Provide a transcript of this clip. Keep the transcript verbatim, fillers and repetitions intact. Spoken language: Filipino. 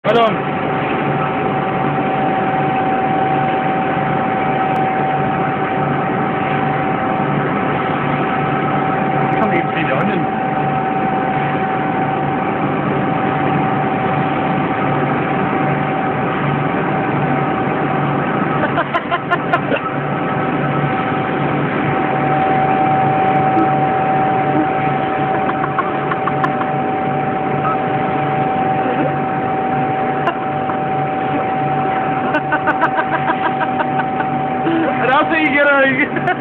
Pardon. I can't even see the onion. That's how you get out.